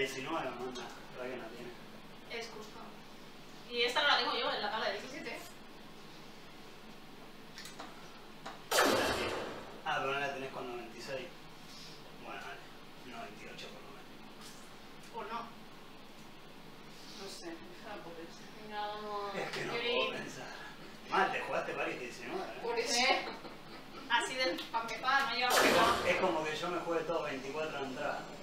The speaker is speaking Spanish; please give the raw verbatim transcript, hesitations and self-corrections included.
diecinueve, no, no, la que no tiene. Es justo. Y esta no la tengo yo, en la tabla de diecisiete. Ah, pero no la tenés con noventa y seis. Bueno, vale. noventa y ocho por lo menos. ¿O no? No sé, déjala por eso. Venga, vamos. Es que no Yuri. puedo pensar. Mal, te jugaste París diecinueve, ¿eh? Por eso. ¿Eh? Así de para empezar, no lleva Es como, nada. es como que yo me juegue todo veinticuatro entradas.